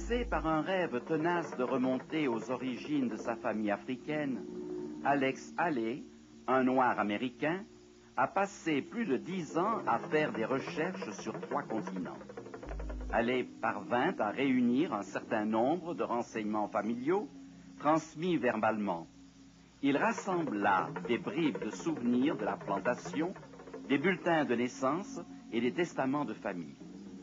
Poussé par un rêve tenace de remonter aux origines de sa famille africaine, Alex Haley, un noir américain, a passé plus de 10 ans à faire des recherches sur 3 continents. Haley parvint à réunir un certain nombre de renseignements familiaux transmis verbalement. Il rassembla des bribes de souvenirs de la plantation, des bulletins de naissance et des testaments de famille.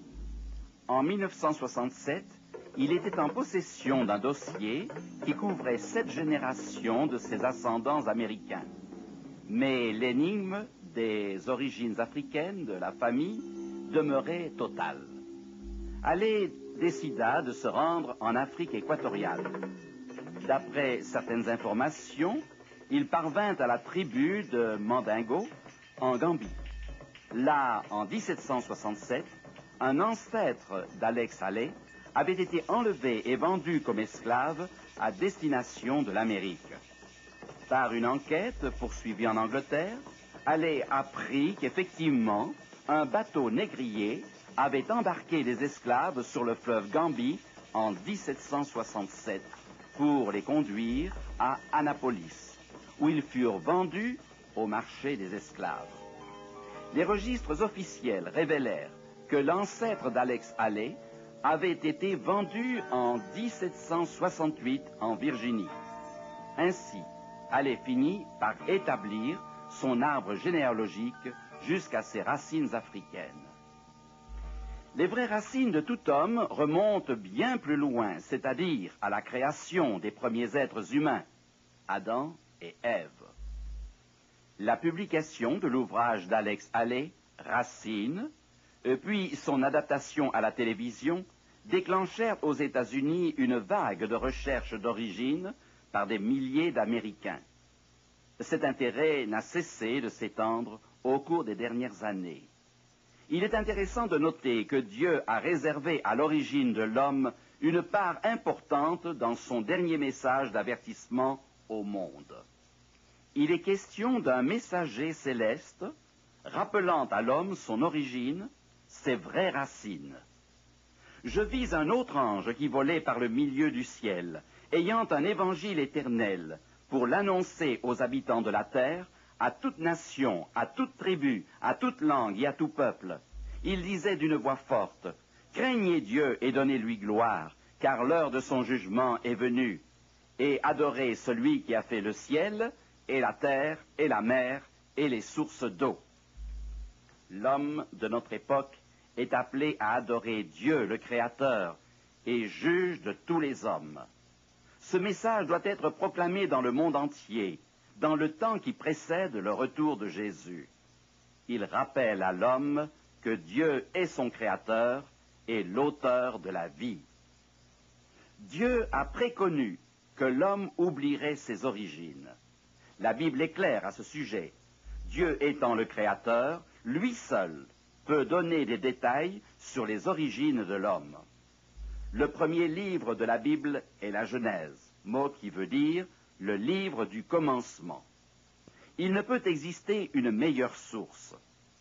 En 1967, il était en possession d'un dossier qui couvrait 7 générations de ses ascendants américains. Mais l'énigme des origines africaines de la famille demeurait totale. Haley décida de se rendre en Afrique équatoriale. D'après certaines informations, il parvint à la tribu de Mandingo, en Gambie. Là, en 1767, un ancêtre d'Alex Haley avait été enlevé et vendu comme esclave à destination de l'Amérique. Par une enquête poursuivie en Angleterre, Haley apprit qu'effectivement, un bateau négrier avait embarqué des esclaves sur le fleuve Gambie en 1767 pour les conduire à Annapolis, où ils furent vendus au marché des esclaves. Les registres officiels révélèrent que l'ancêtre d'Alex Haley avait été vendu en 1768 en Virginie. Ainsi, Haley finit par établir son arbre généalogique jusqu'à ses racines africaines. Les vraies racines de tout homme remontent bien plus loin, c'est-à-dire à la création des premiers êtres humains, Adam et Ève. La publication de l'ouvrage d'Alex Haley, Racines, puis son adaptation à la télévision, déclenchèrent aux États-Unis une vague de recherches d'origine par des milliers d'Américains. Cet intérêt n'a cessé de s'étendre au cours des dernières années. Il est intéressant de noter que Dieu a réservé à l'origine de l'homme une part importante dans son dernier message d'avertissement au monde. Il est question d'un messager céleste rappelant à l'homme son origine, ses vraies racines. Je vis un autre ange qui volait par le milieu du ciel, ayant un évangile éternel, pour l'annoncer aux habitants de la terre, à toute nation, à toute tribu, à toute langue et à tout peuple. Il disait d'une voix forte, « Craignez Dieu et donnez-lui gloire, car l'heure de son jugement est venue, et adorez celui qui a fait le ciel, et la terre, et la mer, et les sources d'eau. » L'homme de notre époque est appelé à adorer Dieu, le Créateur, et juge de tous les hommes. Ce message doit être proclamé dans le monde entier, dans le temps qui précède le retour de Jésus. Il rappelle à l'homme que Dieu est son Créateur et l'auteur de la vie. Dieu a préconnu que l'homme oublierait ses origines. La Bible est claire à ce sujet. Dieu étant le Créateur, lui seul peut donner des détails sur les origines de l'homme. Le premier livre de la Bible est la Genèse, mot qui veut dire le livre du commencement. Il ne peut exister une meilleure source.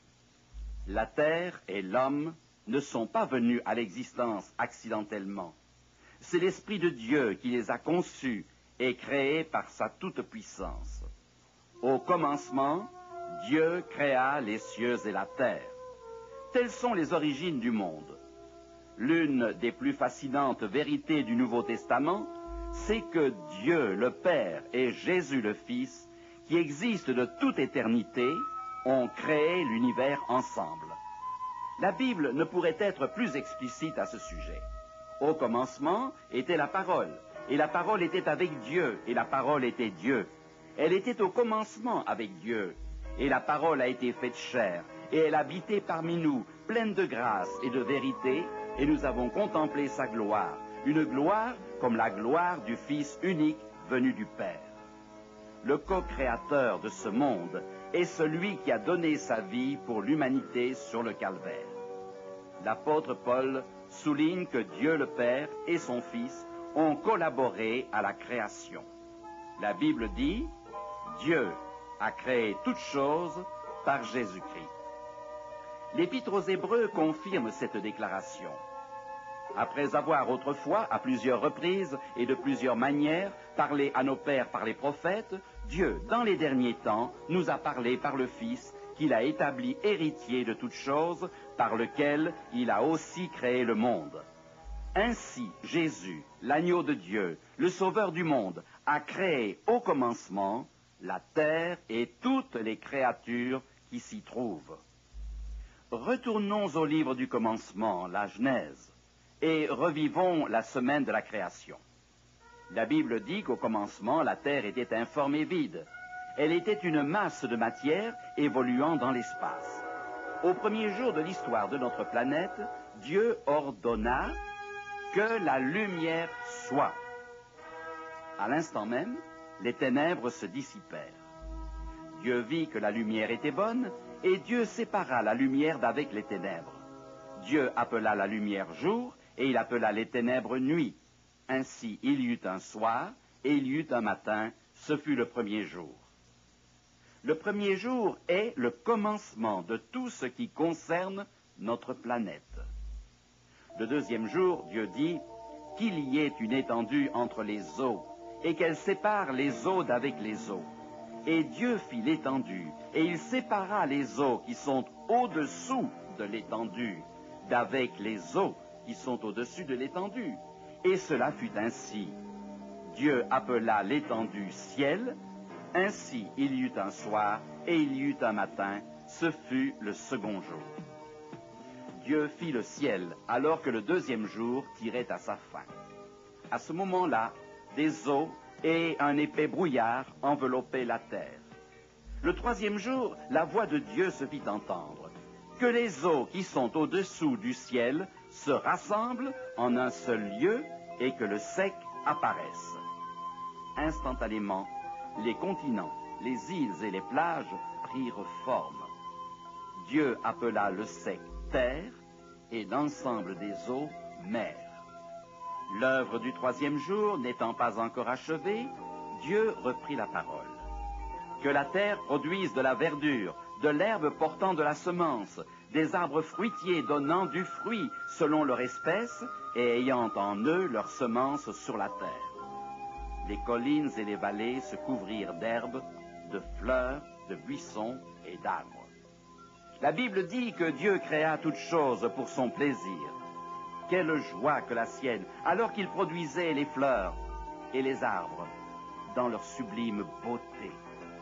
La terre et l'homme ne sont pas venus à l'existence accidentellement. C'est l'Esprit de Dieu qui les a conçus et créés par sa toute-puissance. Au commencement, Dieu créa les cieux et la terre. Telles sont les origines du monde. L'une des plus fascinantes vérités du Nouveau Testament, c'est que Dieu le Père et Jésus le Fils, qui existent de toute éternité, ont créé l'univers ensemble. La Bible ne pourrait être plus explicite à ce sujet. Au commencement était la parole, et la parole était avec Dieu, et la parole était Dieu. Elle était au commencement avec Dieu, et la parole a été faite chair, et elle habitait parmi nous, pleine de grâce et de vérité, et nous avons contemplé sa gloire, une gloire comme la gloire du Fils unique venu du Père. Le co-créateur de ce monde est celui qui a donné sa vie pour l'humanité sur le calvaire. L'apôtre Paul souligne que Dieu le Père et son Fils ont collaboré à la création. La Bible dit, Dieu a créé toutes choses par Jésus-Christ. L'Épître aux Hébreux confirme cette déclaration. Après avoir autrefois, à plusieurs reprises et de plusieurs manières, parlé à nos pères par les prophètes, Dieu, dans les derniers temps, nous a parlé par le Fils, qu'il a établi héritier de toutes choses, par lequel il a aussi créé le monde. Ainsi, Jésus, l'agneau de Dieu, le Sauveur du monde, a créé au commencement la terre et toutes les créatures qui s'y trouvent. Retournons au livre du commencement, la Genèse, et revivons la semaine de la création. La Bible dit qu'au commencement, la terre était informe et vide. Elle était une masse de matière évoluant dans l'espace. Au premier jour de l'histoire de notre planète, Dieu ordonna que la lumière soit. À l'instant même, les ténèbres se dissipèrent. Dieu vit que la lumière était bonne, et Dieu sépara la lumière d'avec les ténèbres. Dieu appela la lumière jour, et il appela les ténèbres nuit. Ainsi il y eut un soir, et il y eut un matin, ce fut le premier jour. Le premier jour est le commencement de tout ce qui concerne notre planète. Le deuxième jour, Dieu dit qu'il y ait une étendue entre les eaux, et qu'elle sépare les eaux d'avec les eaux. Et Dieu fit l'étendue, et il sépara les eaux qui sont au-dessous de l'étendue d'avec les eaux qui sont au-dessus de l'étendue. Et cela fut ainsi. Dieu appela l'étendue ciel, ainsi il y eut un soir, et il y eut un matin, ce fut le second jour. Dieu fit le ciel, alors que le deuxième jour tirait à sa fin. À ce moment-là, des eaux et un épais brouillard enveloppaient la terre. Le troisième jour, la voix de Dieu se fit entendre, que les eaux qui sont au-dessous du ciel se rassemblent en un seul lieu et que le sec apparaisse. Instantanément, les continents, les îles et les plages prirent forme. Dieu appela le sec terre et l'ensemble des eaux mer. L'œuvre du troisième jour n'étant pas encore achevée, Dieu reprit la parole. Que la terre produise de la verdure, de l'herbe portant de la semence, des arbres fruitiers donnant du fruit selon leur espèce et ayant en eux leur semence sur la terre. Les collines et les vallées se couvrirent d'herbes, de fleurs, de buissons et d'arbres. La Bible dit que Dieu créa toutes choses pour son plaisir. Quelle joie que la sienne, alors qu'il produisait les fleurs et les arbres dans leur sublime beauté.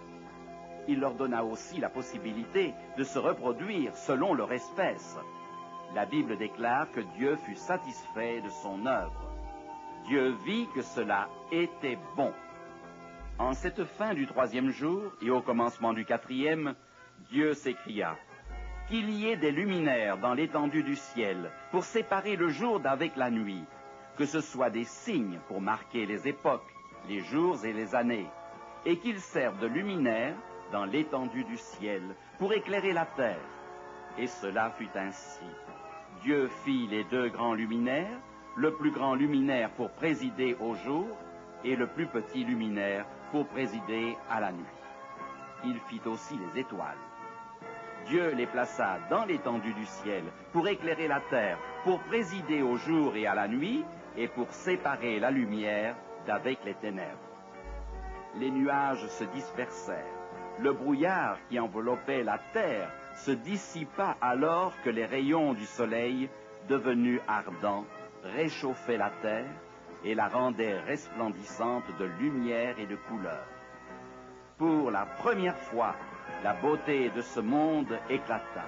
Il leur donna aussi la possibilité de se reproduire selon leur espèce. La Bible déclare que Dieu fut satisfait de son œuvre. Dieu vit que cela était bon. En cette fin du troisième jour et au commencement du quatrième, Dieu s'écria: qu'il y ait des luminaires dans l'étendue du ciel pour séparer le jour d'avec la nuit, que ce soit des signes pour marquer les époques, les jours et les années, et qu'ils servent de luminaires dans l'étendue du ciel pour éclairer la terre. Et cela fut ainsi. Dieu fit les deux grands luminaires, le plus grand luminaire pour présider au jour et le plus petit luminaire pour présider à la nuit. Il fit aussi les étoiles. Dieu les plaça dans l'étendue du ciel pour éclairer la terre, pour présider au jour et à la nuit, et pour séparer la lumière d'avec les ténèbres. Les nuages se dispersèrent. Le brouillard qui enveloppait la terre se dissipa alors que les rayons du soleil, devenus ardents, réchauffaient la terre et la rendaient resplendissante de lumière et de couleur. Pour la première fois, la beauté de ce monde éclata.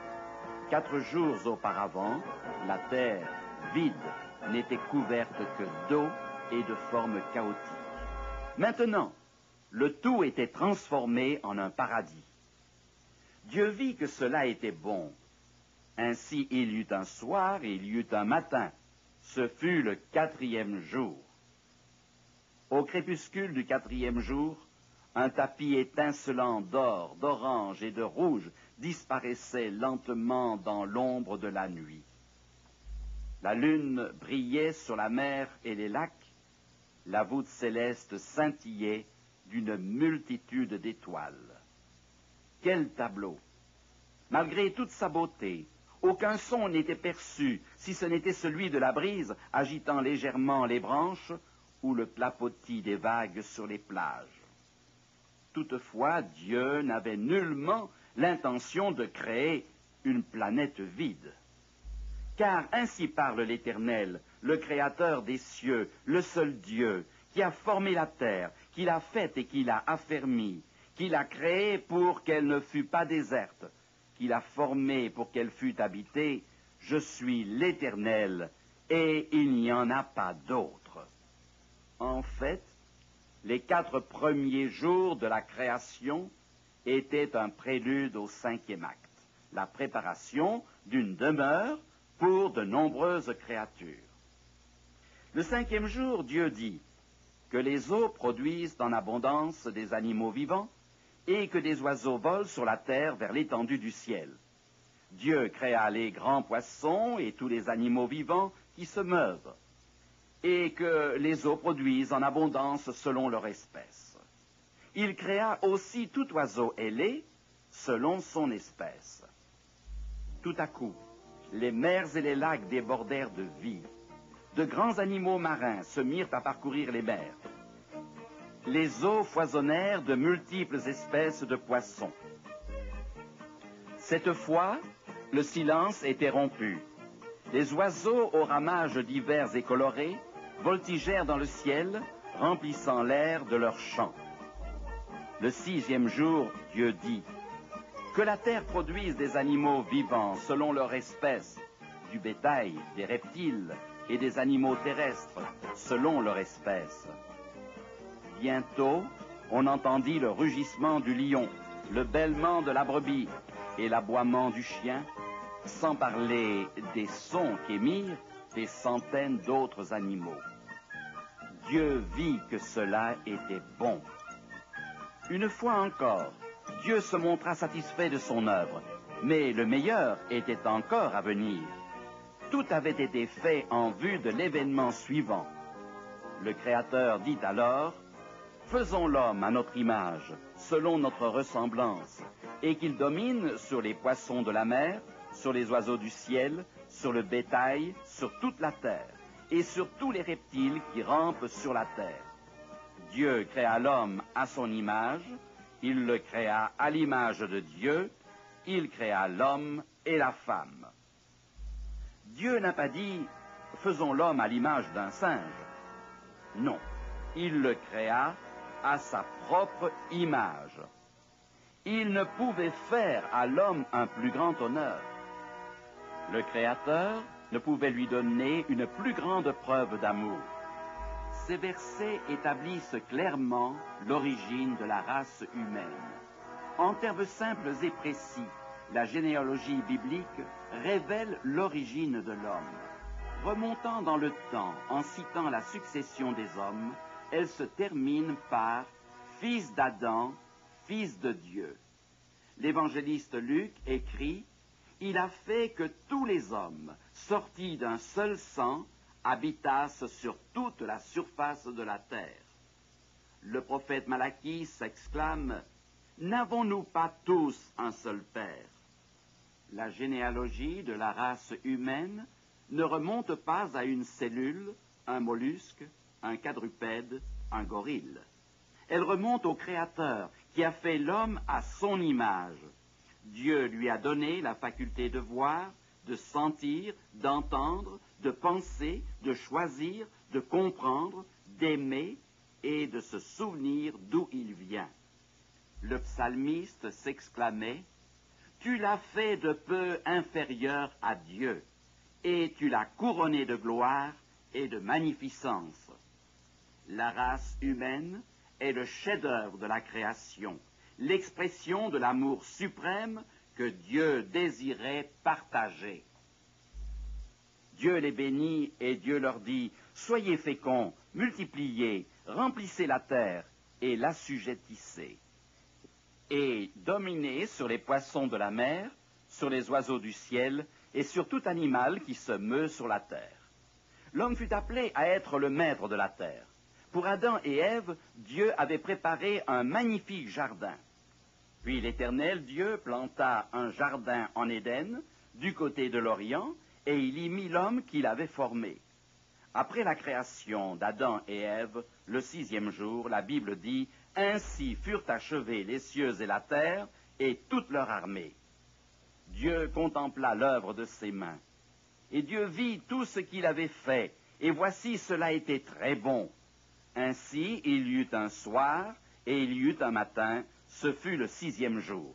4 jours auparavant, la terre, vide, n'était couverte que d'eau et de formes chaotiques. Maintenant, le tout était transformé en un paradis. Dieu vit que cela était bon. Ainsi il y eut un soir et il y eut un matin. Ce fut le 4e jour. Au crépuscule du 4e jour, un tapis étincelant d'or, d'orange et de rouge disparaissait lentement dans l'ombre de la nuit. La lune brillait sur la mer et les lacs, la voûte céleste scintillait d'une multitude d'étoiles. Quel tableau! Malgré toute sa beauté, Aucun son n'était perçu, si ce n'était celui de la brise agitant légèrement les branches ou le clapotis des vagues sur les plages. Toutefois, Dieu n'avait nullement l'intention de créer une planète vide. Car ainsi parle l'Éternel, le Créateur des cieux, le seul Dieu, qui a formé la terre, qui l'a faite et qui l'a affermie, qui l'a créée pour qu'elle ne fût pas déserte, qui l'a formée pour qu'elle fût habitée. Je suis l'Éternel, et il n'y en a pas d'autre. En fait, les 4 premiers jours de la création étaient un prélude au 5e acte, la préparation d'une demeure pour de nombreuses créatures. Le 5e jour, Dieu dit que les eaux produisent en abondance des animaux vivants et que des oiseaux volent sur la terre vers l'étendue du ciel. Dieu créa les grands poissons et tous les animaux vivants qui se meuvent, et que les eaux produisent en abondance selon leur espèce. Il créa aussi tout oiseau ailé selon son espèce. Tout à coup, les mers et les lacs débordèrent de vie. De grands animaux marins se mirent à parcourir les mers. Les eaux foisonnèrent de multiples espèces de poissons. Cette fois, le silence était rompu. Les oiseaux aux ramages divers et colorés voltigèrent dans le ciel, remplissant l'air de leurs chants. Le 6e jour, Dieu dit que la terre produise des animaux vivants selon leur espèce, du bétail, des reptiles et des animaux terrestres selon leur espèce. Bientôt, on entendit le rugissement du lion, le bêlement de la brebis et l'aboiement du chien, sans parler des sons qu'émirent des centaines d'autres animaux. Dieu vit que cela était bon. Une fois encore, Dieu se montra satisfait de son œuvre, mais le meilleur était encore à venir. Tout avait été fait en vue de l'événement suivant. Le Créateur dit alors: « Faisons l'homme à notre image, selon notre ressemblance, et qu'il domine sur les poissons de la mer, sur les oiseaux du ciel, sur le bétail, sur toute la terre, et sur tous les reptiles qui rampent sur la terre. » Dieu créa l'homme à son image, il le créa à l'image de Dieu, il créa l'homme et la femme. Dieu n'a pas dit « faisons l'homme à l'image d'un singe ». Non, il le créa à sa propre image. Il ne pouvait faire à l'homme un plus grand honneur. Le Créateur ne pouvait lui donner une plus grande preuve d'amour. Ces versets établissent clairement l'origine de la race humaine. En termes simples et précis, la généalogie biblique révèle l'origine de l'homme. Remontant dans le temps en citant la succession des hommes, elle se termine par « fils d'Adam, fils de Dieu ». L'évangéliste Luc écrit « Il a fait que tous les hommes, sortis d'un seul sang, habitassent sur toute la surface de la terre. » Le prophète Malachie s'exclame « N'avons-nous pas tous un seul Père ?» La généalogie de la race humaine ne remonte pas à une cellule, un mollusque, un quadrupède, un gorille. Elle remonte au Créateur qui a fait l'homme à son image. Dieu lui a donné la faculté de voir, de sentir, d'entendre, de penser, de choisir, de comprendre, d'aimer et de se souvenir d'où il vient. Le psalmiste s'exclamait « Tu l'as fait de peu inférieur à Dieu, et tu l'as couronné de gloire et de magnificence. » La race humaine est le chef-d'œuvre de la création, l'expression de l'amour suprême que Dieu désirait partager. Dieu les bénit et Dieu leur dit « Soyez féconds, multipliez, remplissez la terre et l'assujettissez. Et dominez sur les poissons de la mer, sur les oiseaux du ciel et sur tout animal qui se meut sur la terre. » L'homme fut appelé à être le maître de la terre. Pour Adam et Ève, Dieu avait préparé un magnifique jardin. Puis l'Éternel Dieu planta un jardin en Éden, du côté de l'Orient, et il y mit l'homme qu'il avait formé. Après la création d'Adam et Ève, le 6e jour, la Bible dit « Ainsi furent achevés les cieux et la terre, et toute leur armée. » Dieu contempla l'œuvre de ses mains. Et Dieu vit tout ce qu'il avait fait, et voici cela était très bon. Ainsi il y eut un soir, et il y eut un matin, ce fut le 6e jour.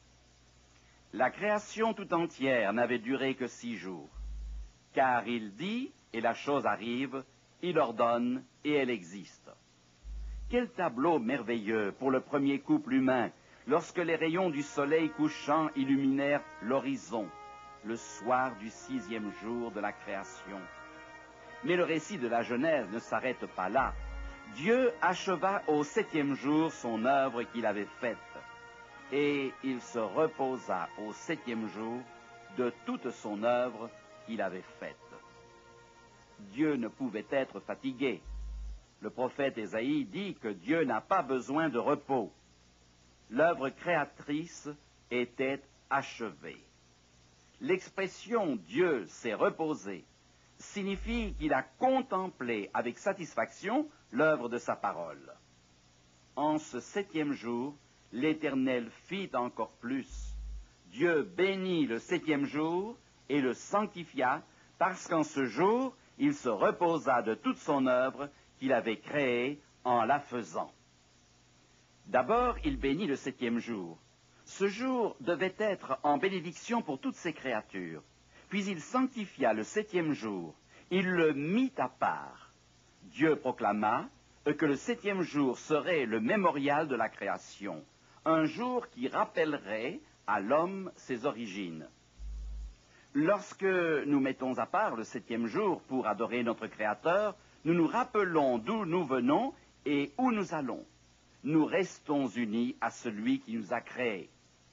La création tout entière n'avait duré que 6 jours. Car il dit, et la chose arrive, il ordonne, et elle existe. Quel tableau merveilleux pour le premier couple humain, lorsque les rayons du soleil couchant illuminèrent l'horizon, le soir du 6e jour de la création. Mais le récit de la Genèse ne s'arrête pas là. Dieu acheva au 7e jour son œuvre qu'il avait faite, et il se reposa au 7e jour de toute son œuvre qu'il avait faite. Dieu ne pouvait être fatigué. Le prophète Ésaïe dit que Dieu n'a pas besoin de repos. L'œuvre créatrice était achevée. L'expression « Dieu s'est reposé » signifie qu'il a contemplé avec satisfaction l'œuvre de sa parole. En ce 7e jour, l'Éternel fit encore plus. Dieu bénit le 7e jour et le sanctifia, parce qu'en ce jour, il se reposa de toute son œuvre qu'il avait créée en la faisant. D'abord, il bénit le 7e jour. Ce jour devait être en bénédiction pour toutes ses créatures. Puis il sanctifia le 7e jour. Il le mit à part. Dieu proclama que le 7e jour serait le mémorial de la création, un jour qui rappellerait à l'homme ses origines. Lorsque nous mettons à part le 7e jour pour adorer notre Créateur, nous nous rappelons d'où nous venons et où nous allons. Nous restons unis à celui qui nous a créés.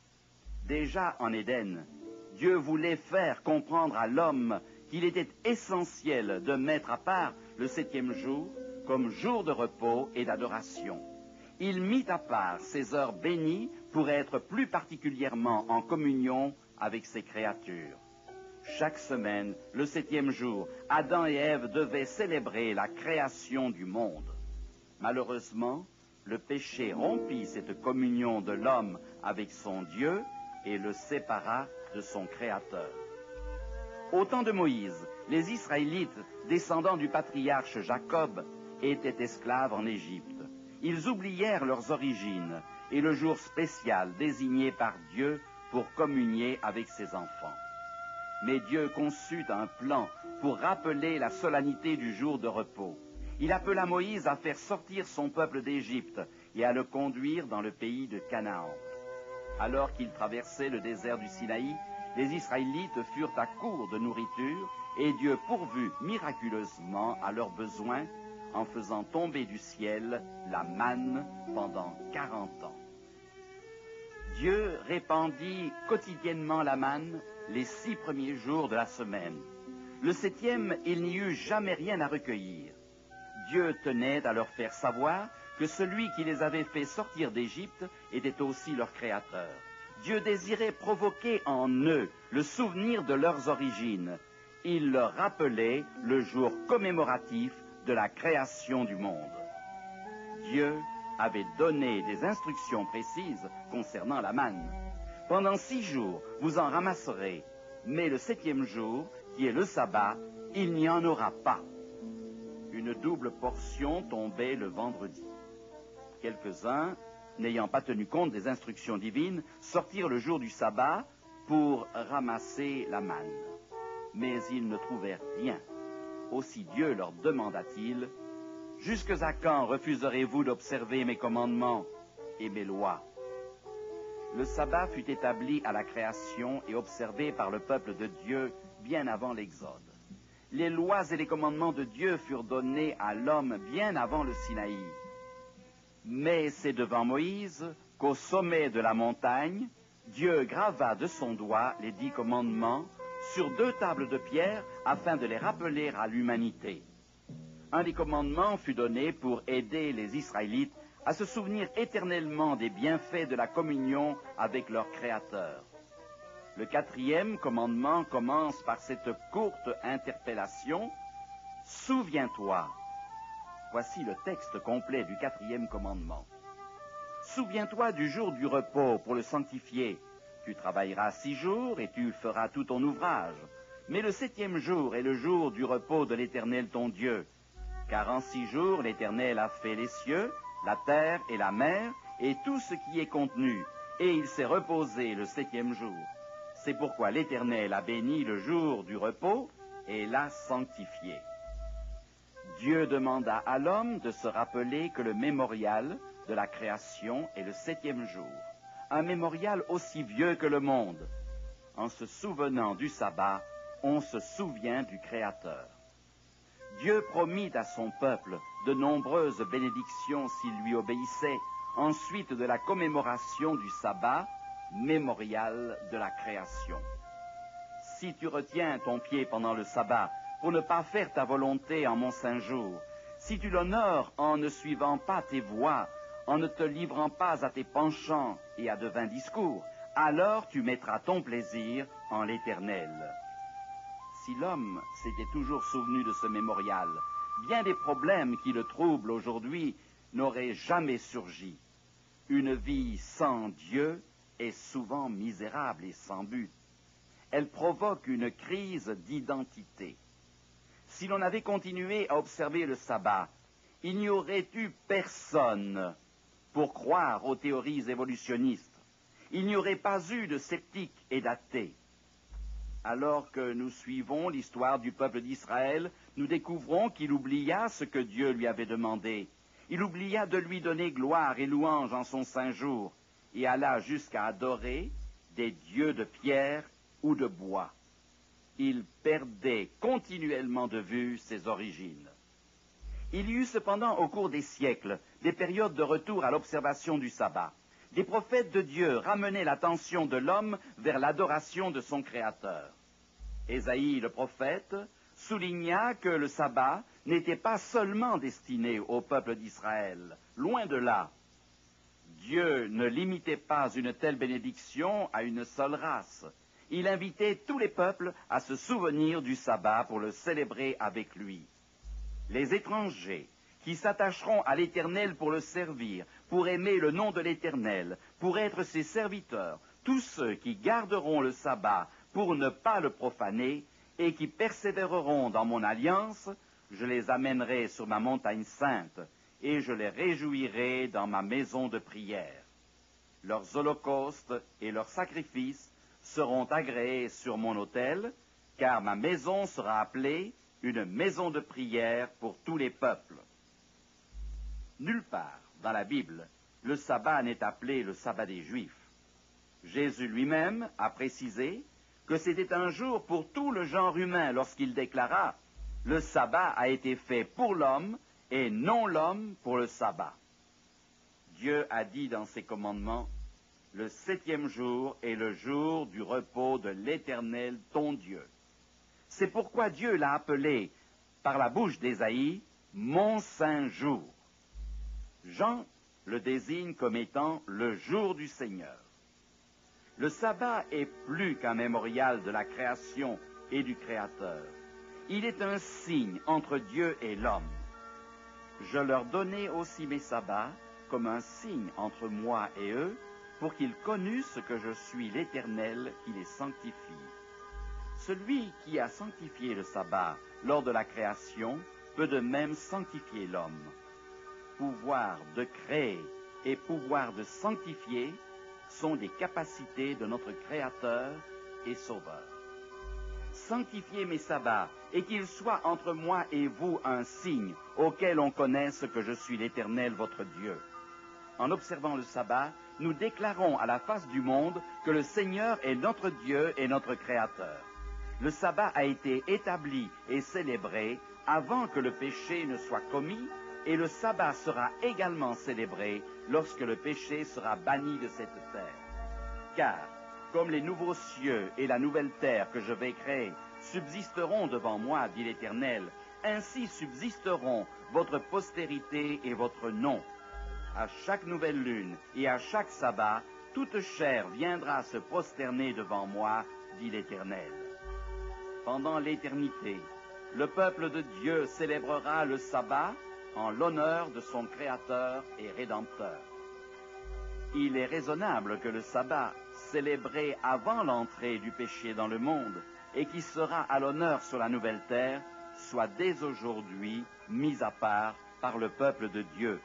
Déjà en Éden, Dieu voulait faire comprendre à l'homme qu'il était essentiel de mettre à part le 7e jour comme jour de repos et d'adoration. Il mit à part ces heures bénies pour être plus particulièrement en communion avec ses créatures. Chaque semaine, le 7e jour, Adam et Ève devaient célébrer la création du monde. Malheureusement, le péché rompit cette communion de l'homme avec son Dieu et le sépara de son Créateur. Au temps de Moïse, les Israélites, descendants du patriarche Jacob, étaient esclaves en Égypte. Ils oublièrent leurs origines et le jour spécial désigné par Dieu pour communier avec ses enfants. Mais Dieu conçut un plan pour rappeler la solennité du jour de repos. Il appela Moïse à faire sortir son peuple d'Égypte et à le conduire dans le pays de Canaan. Alors qu'ils traversaient le désert du Sinaï, les Israélites furent à court de nourriture et Dieu pourvut miraculeusement à leurs besoins en faisant tomber du ciel la manne pendant 40 ans. Dieu répandit quotidiennement la manne les 6 premiers jours de la semaine. Le 7e, il n'y eut jamais rien à recueillir. Dieu tenait à leur faire savoir que celui qui les avait fait sortir d'Égypte était aussi leur Créateur. Dieu désirait provoquer en eux le souvenir de leurs origines. Il leur rappelait le jour commémoratif de la création du monde. Dieu avait donné des instructions précises concernant la manne. Pendant 6 jours, vous en ramasserez, mais le 7e jour, qui est le sabbat, il n'y en aura pas. Une double portion tombait le vendredi. Quelques-uns, n'ayant pas tenu compte des instructions divines, sortirent le jour du sabbat pour ramasser la manne. Mais ils ne trouvèrent rien. Aussi Dieu leur demanda-t-il, « Jusque à quand refuserez-vous d'observer mes commandements et mes lois ?» Le sabbat fut établi à la création et observé par le peuple de Dieu bien avant l'Exode. Les lois et les commandements de Dieu furent donnés à l'homme bien avant le Sinaï. Mais c'est devant Moïse qu'au sommet de la montagne, Dieu grava de son doigt les 10 commandements sur 2 tables de pierre afin de les rappeler à l'humanité. Un des commandements fut donné pour aider les Israélites à se souvenir éternellement des bienfaits de la communion avec leur Créateur. Le 4e commandement commence par cette courte interpellation. Souviens-toi. Voici le texte complet du 4e commandement. Souviens-toi du jour du repos pour le sanctifier. Tu travailleras 6 jours et tu feras tout ton ouvrage. Mais le 7e jour est le jour du repos de l'Éternel ton Dieu. Car en 6 jours l'Éternel a fait les cieux, la terre et la mer, et tout ce qui est contenu, et il s'est reposé le 7e jour. C'est pourquoi l'Éternel a béni le jour du repos et l'a sanctifié. Dieu demanda à l'homme de se rappeler que le mémorial de la création est le 7e jour, un mémorial aussi vieux que le monde. En se souvenant du sabbat, on se souvient du Créateur. Dieu promit à son peuple de nombreuses bénédictions s'il lui obéissait, ensuite de la commémoration du sabbat, mémorial de la création. Si tu retiens ton pied pendant le sabbat pour ne pas faire ta volonté en mon saint jour, si tu l'honores en ne suivant pas tes voies, en ne te livrant pas à tes penchants et à de vains discours, alors tu mettras ton plaisir en l'Éternel. Si l'homme s'était toujours souvenu de ce mémorial, bien des problèmes qui le troublent aujourd'hui n'auraient jamais surgi. Une vie sans Dieu est souvent misérable et sans but. Elle provoque une crise d'identité. Si l'on avait continué à observer le sabbat, il n'y aurait eu personne pour croire aux théories évolutionnistes. Il n'y aurait pas eu de sceptiques et d'athées. Alors que nous suivons l'histoire du peuple d'Israël, nous découvrons qu'il oublia ce que Dieu lui avait demandé. Il oublia de lui donner gloire et louange en son saint jour, et alla jusqu'à adorer des dieux de pierre ou de bois. Il perdait continuellement de vue ses origines. Il y eut cependant au cours des siècles des périodes de retour à l'observation du sabbat. Des prophètes de Dieu ramenaient l'attention de l'homme vers l'adoration de son Créateur. Ésaïe le prophète souligna que le sabbat n'était pas seulement destiné au peuple d'Israël, loin de là. Dieu ne limitait pas une telle bénédiction à une seule race. Il invitait tous les peuples à se souvenir du sabbat pour le célébrer avec lui. Les étrangers qui s'attacheront à l'Éternel pour le servir, pour aimer le nom de l'Éternel, pour être ses serviteurs, tous ceux qui garderont le sabbat pour ne pas le profaner et qui persévéreront dans mon alliance, je les amènerai sur ma montagne sainte et je les réjouirai dans ma maison de prière. Leurs holocaustes et leurs sacrifices seront agréés sur mon autel, car ma maison sera appelée une maison de prière pour tous les peuples. Nulle part dans la Bible, le sabbat n'est appelé le sabbat des Juifs. Jésus lui-même a précisé que c'était un jour pour tout le genre humain lorsqu'il déclara « Le sabbat a été fait pour l'homme et non l'homme pour le sabbat ». Dieu a dit dans ses commandements « Le 7e jour est le jour du repos de l'Éternel ton Dieu ». C'est pourquoi Dieu l'a appelé, par la bouche d'Ésaïe, « mon saint jour ». Jean le désigne comme étant le jour du Seigneur. Le sabbat est plus qu'un mémorial de la création et du Créateur. Il est un signe entre Dieu et l'homme. Je leur donnai aussi mes sabbats comme un signe entre moi et eux, pour qu'ils connussent que je suis l'Éternel qui les sanctifie. Celui qui a sanctifié le sabbat lors de la création peut de même sanctifier l'homme. Pouvoir de créer et pouvoir de sanctifier sont des capacités de notre Créateur et Sauveur. Sanctifiez mes sabbats et qu'ils soient entre moi et vous un signe auquel on connaisse que je suis l'Éternel votre Dieu. En observant le sabbat, nous déclarons à la face du monde que le Seigneur est notre Dieu et notre Créateur. Le sabbat a été établi et célébré avant que le péché ne soit commis, et le sabbat sera également célébré lorsque le péché sera banni de cette terre. Car, comme les nouveaux cieux et la nouvelle terre que je vais créer subsisteront devant moi, dit l'Éternel, ainsi subsisteront votre postérité et votre nom. À chaque nouvelle lune et à chaque sabbat, toute chair viendra se prosterner devant moi, dit l'Éternel. Pendant l'éternité, le peuple de Dieu célébrera le sabbat en l'honneur de son Créateur et Rédempteur. Il est raisonnable que le sabbat, célébré avant l'entrée du péché dans le monde et qui sera à l'honneur sur la nouvelle terre, soit dès aujourd'hui mis à part par le peuple de Dieu.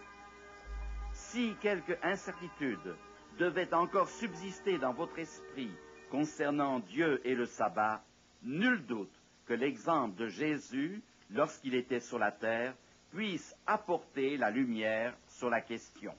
Si quelque incertitude devait encore subsister dans votre esprit concernant Dieu et le sabbat, nul doute que l'exemple de Jésus, lorsqu'il était sur la terre, puisse apporter la lumière sur la question.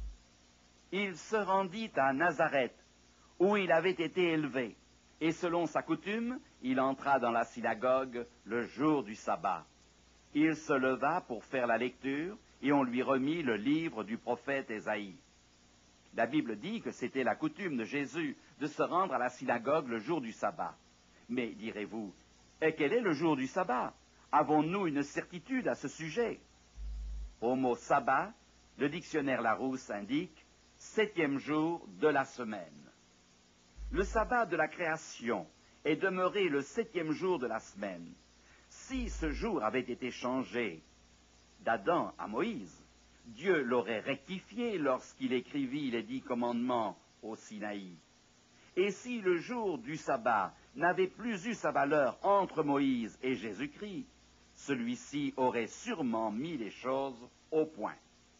Il se rendit à Nazareth, où il avait été élevé, et selon sa coutume, il entra dans la synagogue le jour du sabbat. Il se leva pour faire la lecture, et on lui remit le livre du prophète Ésaïe. La Bible dit que c'était la coutume de Jésus de se rendre à la synagogue le jour du sabbat. Mais, direz-vous, quel est le jour du sabbat? Avons-nous une certitude à ce sujet? Au mot sabbat, le dictionnaire Larousse indique « 7e jour de la semaine ». Le sabbat de la création est demeuré le 7e jour de la semaine. Si ce jour avait été changé d'Adam à Moïse, Dieu l'aurait rectifié lorsqu'il écrivit les 10 commandements au Sinaï. Et si le jour du sabbat n'avait plus eu sa valeur entre Moïse et Jésus-Christ, celui-ci aurait sûrement mis les choses au point.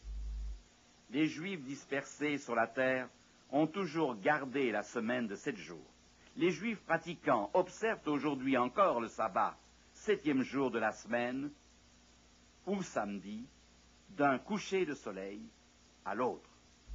Les Juifs dispersés sur la terre ont toujours gardé la semaine de 7 jours. Les Juifs pratiquants observent aujourd'hui encore le sabbat, 7e jour de la semaine, ou samedi, d'un coucher de soleil à l'autre.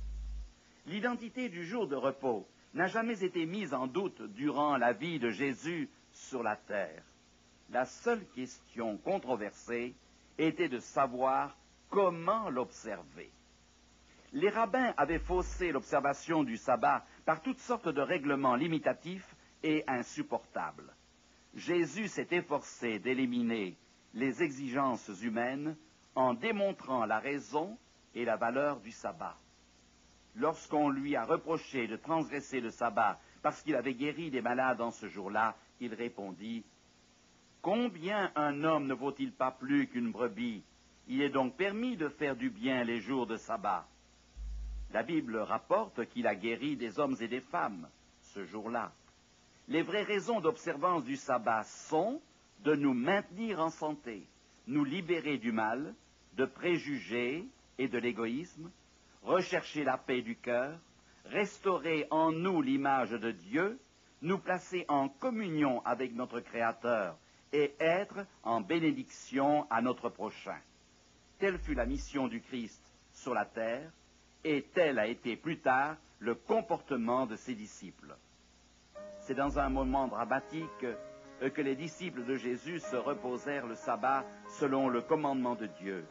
L'identité du jour de repos n'a jamais été mise en doute durant la vie de Jésus sur la terre. La seule question controversée était de savoir comment l'observer. Les rabbins avaient faussé l'observation du sabbat par toutes sortes de règlements limitatifs et insupportables. Jésus s'est efforcé d'éliminer les exigences humaines en démontrant la raison et la valeur du sabbat. Lorsqu'on lui a reproché de transgresser le sabbat parce qu'il avait guéri des malades en ce jour-là, il répondit « Combien un homme ne vaut-il pas plus qu'une brebis? Il est donc permis de faire du bien les jours de sabbat. » La Bible rapporte qu'il a guéri des hommes et des femmes ce jour-là. Les vraies raisons d'observance du sabbat sont de nous maintenir en santé, nous libérer du mal, de préjugés et de l'égoïsme, rechercher la paix du cœur, restaurer en nous l'image de Dieu, nous placer en communion avec notre Créateur et être en bénédiction à notre prochain. Telle fut la mission du Christ sur la terre, et tel a été plus tard le comportement de ses disciples. C'est dans un moment dramatique que les disciples de Jésus se reposèrent le sabbat selon le commandement de Dieu.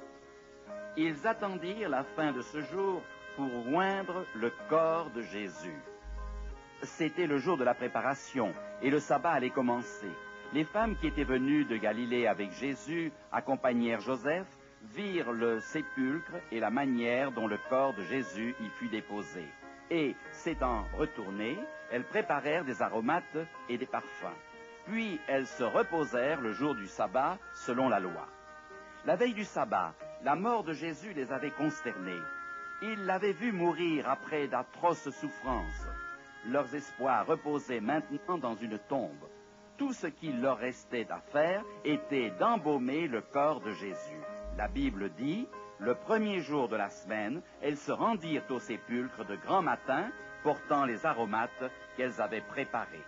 Ils attendirent la fin de ce jour pour oindre le corps de Jésus. C'était le jour de la préparation et le sabbat allait commencer. Les femmes qui étaient venues de Galilée avec Jésus accompagnèrent Joseph, virent le sépulcre et la manière dont le corps de Jésus y fut déposé. Et, s'étant retournées, elles préparèrent des aromates et des parfums. Puis elles se reposèrent le jour du sabbat selon la loi. La veille du sabbat, la mort de Jésus les avait consternées. Ils l'avaient vu mourir après d'atroces souffrances. Leurs espoirs reposaient maintenant dans une tombe. Tout ce qu'il leur restait à faire était d'embaumer le corps de Jésus. La Bible dit, le premier jour de la semaine, elles se rendirent au sépulcre de grand matin, portant les aromates qu'elles avaient préparés.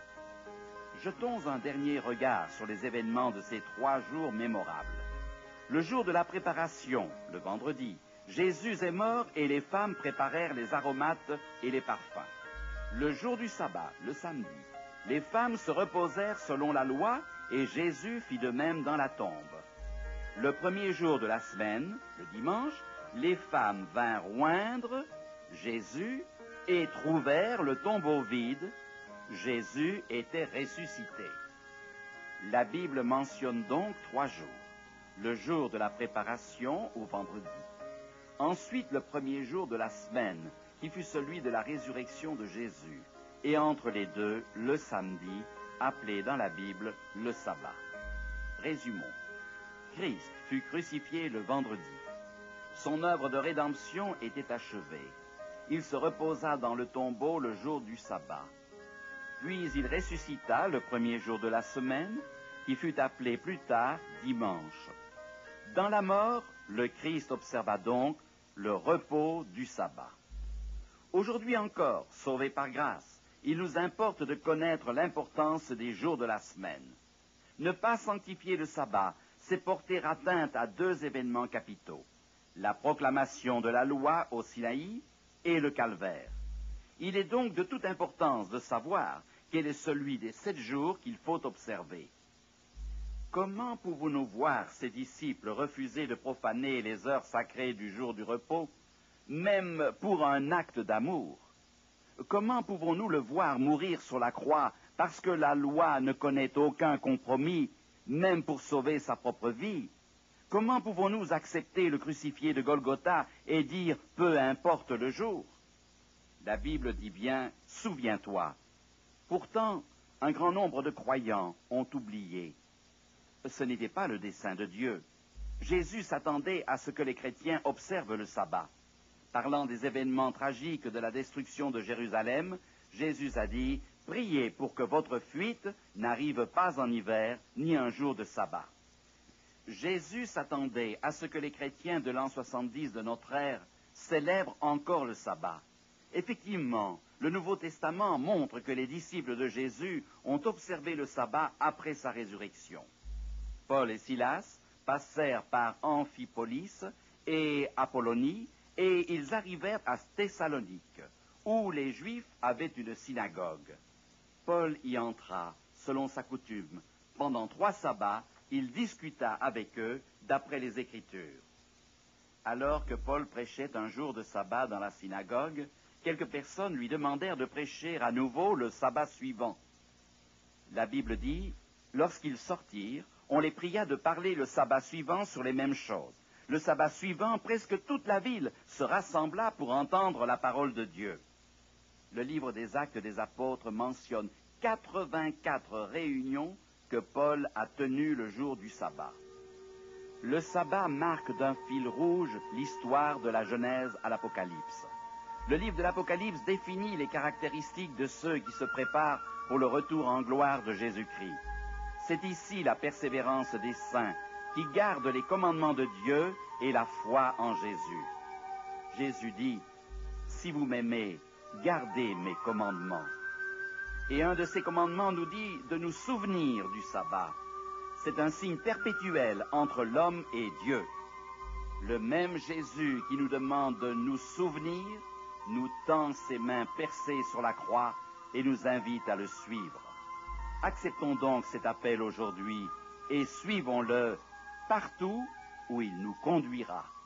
Jetons un dernier regard sur les événements de ces 3 jours mémorables. Le jour de la préparation, le vendredi, Jésus est mort et les femmes préparèrent les aromates et les parfums. Le jour du sabbat, le samedi, les femmes se reposèrent selon la loi et Jésus fit de même dans la tombe. Le premier jour de la semaine, le dimanche, les femmes vinrent oindre Jésus et trouvèrent le tombeau vide. Jésus était ressuscité. La Bible mentionne donc 3 jours. Le jour de la préparation au vendredi. Ensuite, le premier jour de la semaine, qui fut celui de la résurrection de Jésus, et entre les deux, le samedi, appelé dans la Bible le sabbat. Résumons. Christ fut crucifié le vendredi. Son œuvre de rédemption était achevée. Il se reposa dans le tombeau le jour du sabbat. Puis il ressuscita le premier jour de la semaine, qui fut appelé plus tard dimanche. Dans la mort, le Christ observa donc le repos du sabbat. Aujourd'hui encore, sauvés par grâce, il nous importe de connaître l'importance des jours de la semaine. Ne pas sanctifier le sabbat, c'est porter atteinte à deux événements capitaux, la proclamation de la loi au Sinaï et le calvaire. Il est donc de toute importance de savoir quel est celui des 7 jours qu'il faut observer. Comment pouvons-nous voir ses disciples refuser de profaner les heures sacrées du jour du repos, même pour un acte d'amour? Comment pouvons-nous le voir mourir sur la croix parce que la loi ne connaît aucun compromis, même pour sauver sa propre vie? Comment pouvons-nous accepter le crucifié de Golgotha et dire « peu importe le jour » ? La Bible dit bien « souviens-toi ». Pourtant, un grand nombre de croyants ont oublié. Ce n'était pas le dessein de Dieu. Jésus s'attendait à ce que les chrétiens observent le sabbat. Parlant des événements tragiques de la destruction de Jérusalem, Jésus a dit « Priez pour que votre fuite n'arrive pas en hiver, ni un jour de sabbat ». Jésus s'attendait à ce que les chrétiens de l'an 70 de notre ère célèbrent encore le sabbat. Effectivement, le Nouveau Testament montre que les disciples de Jésus ont observé le sabbat après sa résurrection. Paul et Silas passèrent par Amphipolis et Apollonie, et ils arrivèrent à Thessalonique, où les Juifs avaient une synagogue. Paul y entra, selon sa coutume. Pendant 3 sabbats, il discuta avec eux d'après les Écritures. Alors que Paul prêchait un jour de sabbat dans la synagogue, quelques personnes lui demandèrent de prêcher à nouveau le sabbat suivant. La Bible dit, lorsqu'ils sortirent, on les pria de parler le sabbat suivant sur les mêmes choses. Le sabbat suivant, presque toute la ville se rassembla pour entendre la parole de Dieu. Le livre des Actes des Apôtres mentionne 84 réunions que Paul a tenues le jour du sabbat. Le sabbat marque d'un fil rouge l'histoire de la Genèse à l'Apocalypse. Le livre de l'Apocalypse définit les caractéristiques de ceux qui se préparent pour le retour en gloire de Jésus-Christ. C'est ici la persévérance des saints qui gardent les commandements de Dieu et la foi en Jésus. Jésus dit, « Si vous m'aimez, gardez mes commandements. » Et un de ces commandements nous dit de nous souvenir du sabbat. C'est un signe perpétuel entre l'homme et Dieu. Le même Jésus qui nous demande de nous souvenir, nous tend ses mains percées sur la croix et nous invite à le suivre. Acceptons donc cet appel aujourd'hui et suivons-le partout où il nous conduira.